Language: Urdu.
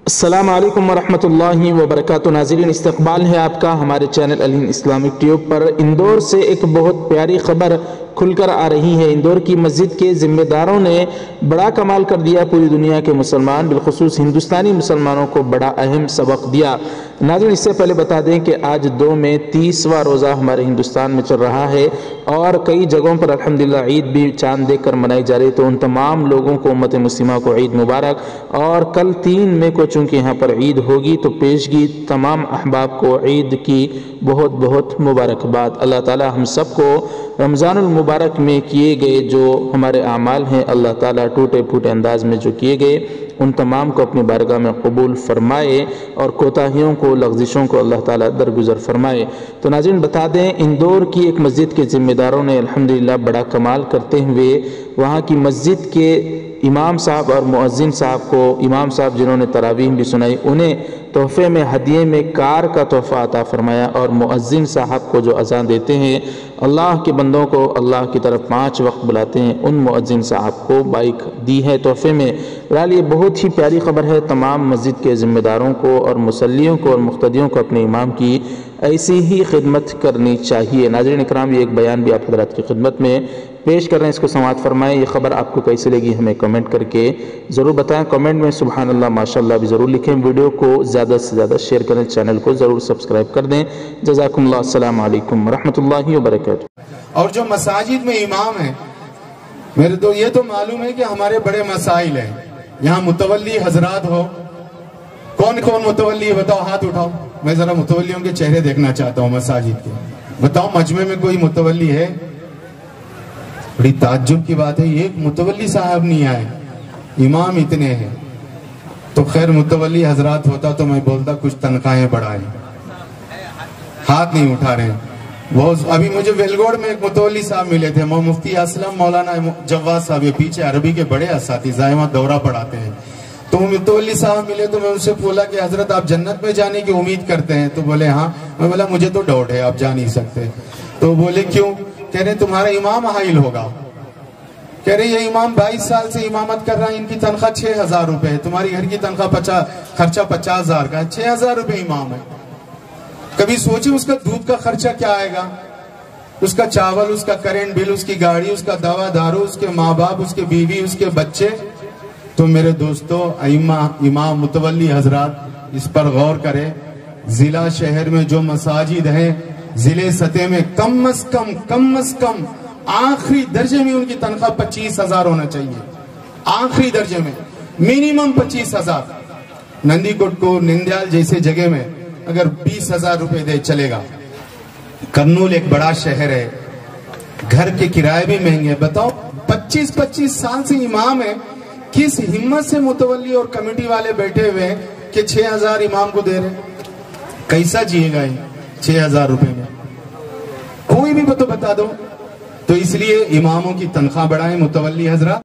السلام علیکم ورحمۃ اللہ وبرکاتہ۔ ناظرین، استقبال ہے آپ کا ہمارے چینل الہند اسلامک ٹیوب پر۔ اندور سے ایک بہت پیاری خبر کھل کر آ رہی ہے۔ اندور کی مسجد کے ذمہ داروں نے بڑا کمال کر دیا، پوری دنیا کے مسلمان بالخصوص ہندوستانی مسلمانوں کو بڑا اہم سبق دیا۔ ناظرین، اس سے پہلے بتا دیں کہ آج 2 مئی 30واں روزہ ہمارے ہندوستان میں چل رہا ہے اور کئی جگہوں پر الحمدللہ عید بھی چاند دیکھ کر منائی جا رہی ہے۔ تو ان تمام لوگوں کو، امت مسلمہ کو عید مبارک۔ اور کل 3 مئی کو چونکہ یہاں پر عید ہوگی تو پیشگی تمام احباب کو عید کی بہت بہت مبارکباد۔ اللہ تعالی ہم سب کو رمضان المبارک میں کیے گئے جو ہمارے اعمال ہیں، اللہ تعالیٰ ٹوٹے پھوٹے انداز میں جو کیے گئے ان تمام کو اپنی بارگاہ میں قبول فرمائے اور کوتاہیوں کو، لغزشوں کو اللہ تعالیٰ درگزر فرمائے۔ تو ناظرین، بتا دیں اندور کی ایک مسجد کے ذمہ داروں نے الحمدللہ بڑا کمال کرتے ہوئے وہاں کی مسجد کے امام صاحب اور مؤذن صاحب کو، امام صاحب جنہوں نے تراویح بھی سنائی، انہیں تحفے میں ہدیے میں کار کا تحفہ عطا فرمایا، اور مؤذن صاحب کو جو اذان دیتے ہیں، اللہ کے بندوں کو اللہ کی طرف 5 وقت بلاتے ہیں، ان مؤذن صاحب کو بائک دی ہے تحفے میں۔ بہرحال یہ بہت ہی پیاری خبر ہے۔ تمام مسجد کے ذمہ داروں کو اور مصلیوں کو اور مقتدیوں کو اپنے امام کی ایسی ہی خدمت کرنی چاہیے۔ ناظرین اکرام، یہ ایک بیان بھی آپ حضرات کی خدمت میں پیش کر رہے ہیں، اس کو سماعت فرمائیں۔ یہ خبر آپ کو کیسے لگی ہمیں کمنٹ کر کے ضرور بتائیں۔ کمنٹ میں سبحان اللہ، ماشاء اللہ بھی ضرور لکھیں۔ ویڈیو کو زیادہ سے زیادہ شیئر کریں، چینل کو ضرور سبسکرائب کر دیں۔ جزاکم اللہ، السلام علیکم ورحمۃ اللہ وبرکاتہ۔ اور جو مساجد میں امام ہیں، میرے تو یہ تو معلوم ہے کہ ہمارے بڑے مسائل ہیں۔ یہاں متولی حضرات ہو، کون کون متولی ہے بتاؤ، ہاتھ اٹھاؤ۔ میں ذرا متولیوں کے چہرے دیکھنا چاہتا ہوں مساجد کے۔ بتاؤ مجمع میں کوئی متولی ہے؟ بڑی تعجب کی بات ہے، ایک متولی صاحب نہیں آئے، امام اتنے ہیں۔ تو خیر متولی حضرات ہوتا تو میں بولتا کچھ تنخواہیں بڑھائیں، ہاتھ نہیں اٹھا رہے ہیں۔ ابھی مجھے ویلگوڑ میں ایک متولی صاحب ملے تھے، مفتی اسلم مولانا جواد صاحب، یہ پیچھے عربی کے بڑے اساتذہ وہاں دورہ پڑھاتے ہیں۔ تو متولی صاحب ملے تو میں ان سے بولا کہ حضرت آپ جنت میں جانے کی امید کرتے ہیں؟ تو بولے ہاں۔ میں بولا مجھے تو ڈاؤٹ ہے، آپ جا نہیں سکتے۔ تو بولے کیوں؟ کہہ رہے تمہارا امام حائل ہوگا۔ کہہ رہے یہ امام 22 سال سے امامت کر رہا ہے، ان کی تنخواہ 6000 روپے ہے، تمہاری گھر کی تنخواہ خرچہ 50,000 کا ہے، 6000 روپے امام ہے۔ کبھی سوچے اس کا دودھ کا خرچہ کیا آئے گا، اس کا چاول، اس کا کرنٹ بل، اس کی گاڑی، اس کا دوا دارو، اس کے ماں باپ، اس کے بیوی، اس کے بچے۔ تو میرے دوستو، امام متولی حضرات اس پر غور کرے۔ ضلع شہر میں جو مساجد ہیں، ضلع سطح میں کم از کم آخری درجے میں ان کی تنخواہ 25,000 ہونا چاہیے، آخری درجے میں منیمم 25,000۔ نندی کوٹ کو، نندیال جیسے جگہ میں اگر 20,000 روپے دے چلے گا۔ کرنول ایک بڑا شہر ہے، گھر کے کرائے بھی مہنگے۔ بتاؤ 25 سال سے امام ہے، کس ہمت سے متولی اور کمیٹی والے بیٹھے ہوئے ہیں کہ 6,000 امام کو دے رہے؟ کیسا جیے گا یہ 6,000 روپے میں؟ کوئی بھی تو بتا دو۔ تو اس لیے اماموں کی تنخواہ بڑھائیں متولی حضرات۔